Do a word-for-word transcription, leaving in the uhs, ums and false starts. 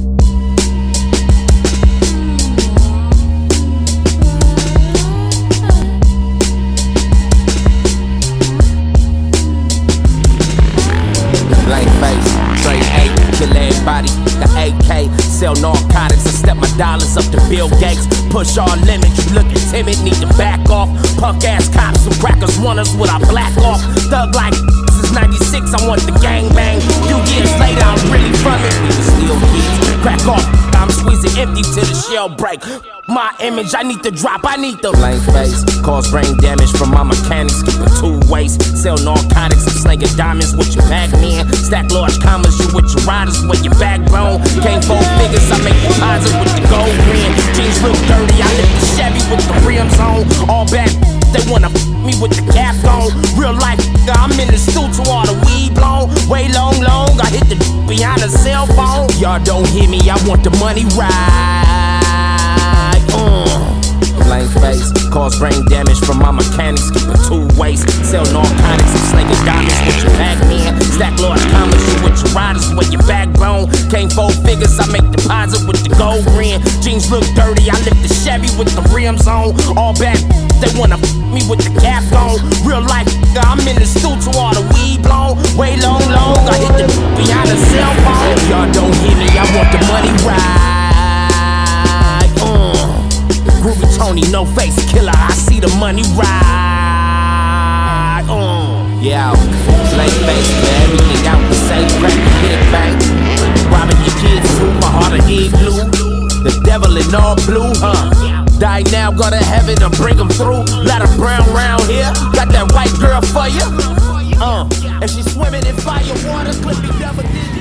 Blank face, trade eight, kill everybody, the A K, sell narcotics and step my dollars up to Bill Gates. Push all limits, you looking timid, need to back off. Punk ass cops and crackers want us with our black off. Thug like since ninety-six, I want the gang bang. Few years later, I'm really from it. We can still kids, crack off. I'm squeezing empty till the shell break. My image, I need to drop, I need the blank face. Cause brain damage from my mechanics, keep it two ways. Sell narcotics and slinging diamonds with your back man. Stack large commas, you with your riders with your backbone. Came four figures, I make deposit with the gold ring. Jeans look dirty, I lift the Chevy with the rims on. All back, they wanna f me with the cap on. Real life, I'm in the stool to all the weed blown. Way long, long, I hit the behind the cell phone. Y'all don't hear me, I want the money right. Uh. Blank face, cause brain damage from my mechanics, keep it two ways. Sell narcotics and slinging diamonds with your back man. Stack large commas, you with your riders with your backbone. Came four figures, I make deposit with the gold ring. Jeans look dirty, I lift the Chevy with the rims on. All back, they wanna f me with the cap on. Real life, I'm in the stool to all the weed blown. Way long, long, I hit the behind the cell phone. Y'all don't hear me, I want the money right. Uh. Groovy Tony, no face killer, I see the money right. Uh. Yeah, blank face, man, everything out the safe, crack the hit bank. Robbing your kids too, my heart of igloo. The devil in all blue, huh? Die now, go to heaven and bring them through. Lot of brown round here, got that white girl for you. Uh, and she swimming in fire water, clip me double digits.